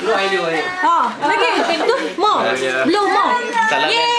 Blue idea ni. Ha, lagi. Tu, more. Blue more. Salah. Yeay.